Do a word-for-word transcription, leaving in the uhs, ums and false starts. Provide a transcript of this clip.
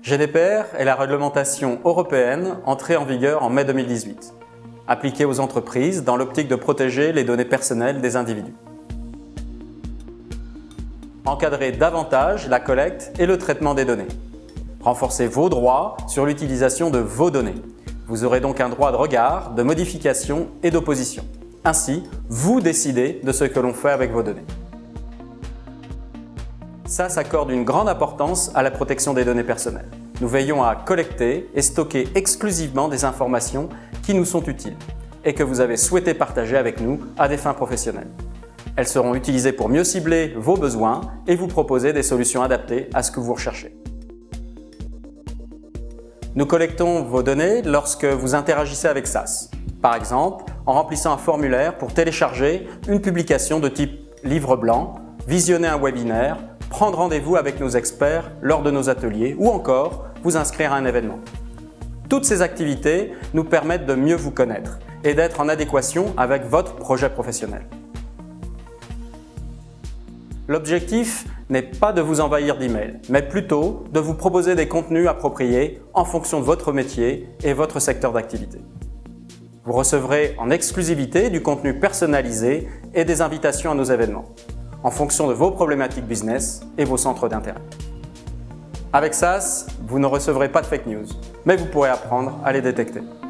G D P R est la réglementation européenne entrée en vigueur en mai deux mille dix-huit, appliquée aux entreprises dans l'optique de protéger les données personnelles des individus. Encadrer davantage la collecte et le traitement des données. Renforcer vos droits sur l'utilisation de vos données. Vous aurez donc un droit de regard, de modification et d'opposition. Ainsi, vous décidez de ce que l'on fait avec vos données. S A S accorde une grande importance à la protection des données personnelles. Nous veillons à collecter et stocker exclusivement des informations qui nous sont utiles et que vous avez souhaité partager avec nous à des fins professionnelles. Elles seront utilisées pour mieux cibler vos besoins et vous proposer des solutions adaptées à ce que vous recherchez. Nous collectons vos données lorsque vous interagissez avec S A S. Par exemple, en remplissant un formulaire pour télécharger une publication de type livre blanc, visionner un webinaire, prendre rendez-vous avec nos experts lors de nos ateliers ou encore vous inscrire à un événement. Toutes ces activités nous permettent de mieux vous connaître et d'être en adéquation avec votre projet professionnel. L'objectif n'est pas de vous envahir d'emails, mais plutôt de vous proposer des contenus appropriés en fonction de votre métier et votre secteur d'activité. Vous recevrez en exclusivité du contenu personnalisé et des invitations à nos événements, en fonction de vos problématiques business et vos centres d'intérêt. Avec S A S, vous ne recevrez pas de fake news, mais vous pourrez apprendre à les détecter.